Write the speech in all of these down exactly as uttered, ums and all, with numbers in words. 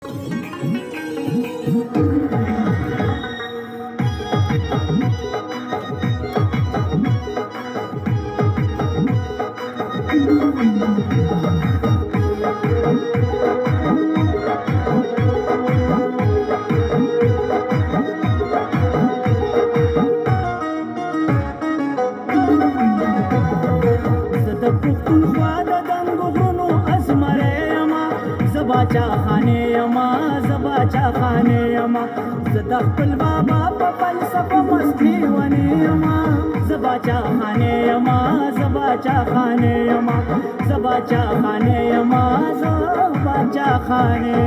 زباچا خانه یما زباچا خانه یما زد خپل بابا په فلسفه مستی ونی یما زباچا خانه یما زباچا خانه یما زباچا خانه یما زباچا خانه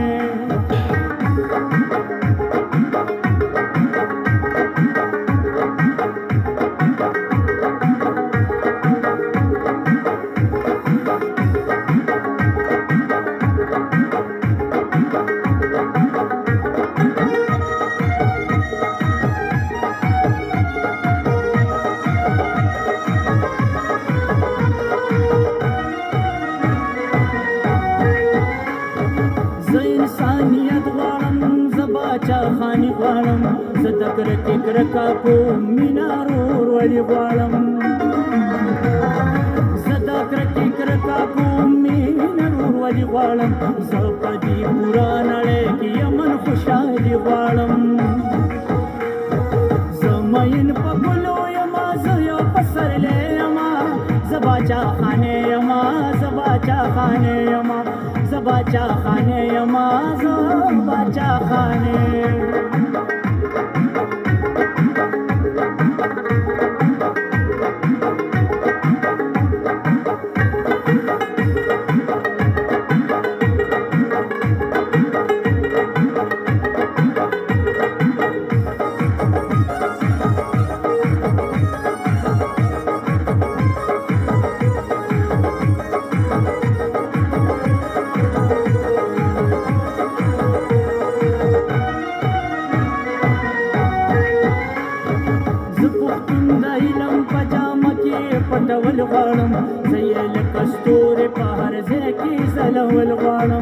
خاني غوالم صدق ركي كركاكو مينارور ولي غوالم صدق ركي كركاكو مينارور ولي غوالم زقدي قران عليك يمن خوشالي غوالم زمين پکلو يما زيو پسر لي يما زباچا خانه يما زباچا خانه يما زباچا خانه يما زباچا خانه پټول غواړم زه یې لکه ستورې په هر ځای کې ځلول غواړم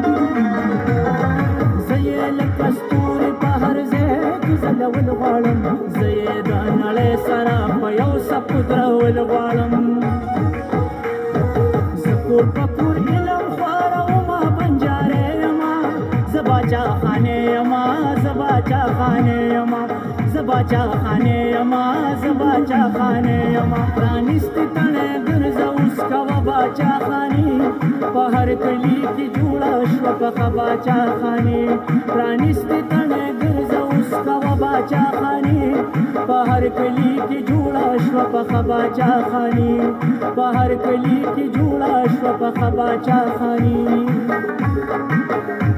زه یې لکه ستورې په هر ځای کې ځلول غواړم زه یې د نړۍ سره په یو څپ درول غواړم زه کور په کور علم خورومه بنجارې یمه زه باچا خانې یمه زه باچا خانې یمه زباچا خانه یما زباچا خانه یما پرانستی تنه ګرځه اوس کوا باچا خانی په هر کلی کې جوړه شوه پخه باچا خانی پرانستی تنه ګرځه اوس کوا باچا خانی په هر کلی کې جوړه شوه پخه باچا خانی په هر کلی کې جوړه شوه پخه باچا خانی